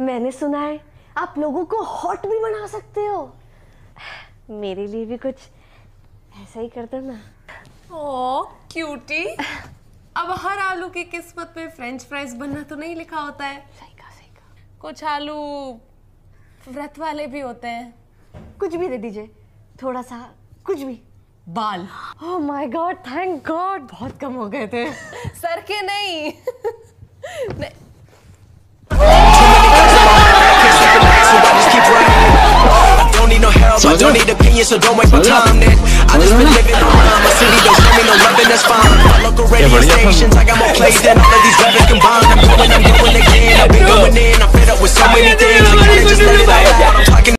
मैंने सुना है आप लोगों को हॉट भी बना सकते हो। मेरे लिए भी कुछ ऐसा ही कर दो ना। Oh cutie. अब हर आलू की किस्मत में फ्रेंच फ्राइज बनना तो नहीं लिखा होता है। सही कहा। कुछ आलू व्रत वाले भी होते हैं। कुछ भी दे दीजिए, थोड़ा सा कुछ भी। बाल। Oh my God, thank God, बहुत कम हो गए थे। सर के नहीं। I don't need opinions, so don't waste my time then. I just been living around my city, don't show me no loving, that's fine. My local radio stations, I got more plays than all of these rappers combined. I'm going again, I've been going in, I'm fed up with so many things, I gotta just let it out. I'm talking